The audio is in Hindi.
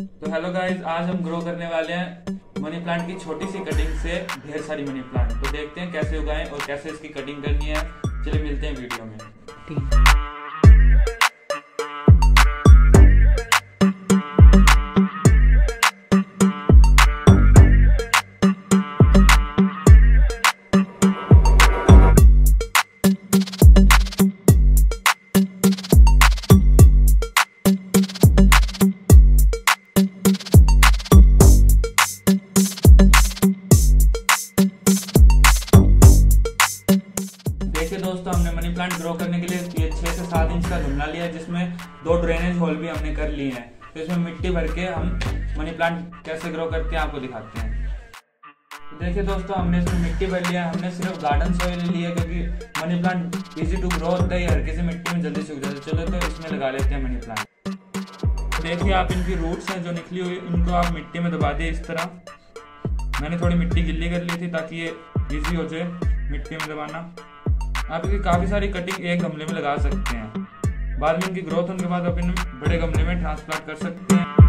तो हेलो गाइस, आज हम ग्रो करने वाले हैं मनी प्लांट की छोटी सी कटिंग से ढेर सारी मनी प्लांट। तो देखते हैं कैसे उगाएं और कैसे इसकी कटिंग करनी है। चलिए मिलते हैं वीडियो में। देखिए दोस्तों, हमने मनी प्लांट ग्रो करने के लिए ये 6 से 7 इंच का गमला लिया है, जिसमें 2 ड्रेनेज होल भी हमने कर लिए हैं। तो इसमें मिट्टी भर के हम मनी प्लांट कैसे ग्रो करते हैं आपको दिखाते हैं। तो देखिए दोस्तों, हमने इसमें मिट्टी भर लिया है। हमने सिर्फ गार्डन सॉइल ली है क्योंकि money plant easy to grow होता है, हर किसी मिट्टी में जल्दी सूख जाता है। चलो तो इसमें लगा लेते हैं मनी प्लांट। देखिए आप इनकी रूट्स हैं जो निकली हुई, इनको आप मिट्टी में दबा दिए इस तरह। मैंने थोड़ी मिट्टी गिल्ली कर ली थी ताकि ये ईजी हो जाए मिट्टी में दबाना। आप इसकी काफ़ी सारी कटिंग एक गमले में लगा सकते हैं। बाद में इनकी ग्रोथ होने के बाद आप इन बड़े गमले में ट्रांसप्लांट कर सकते हैं।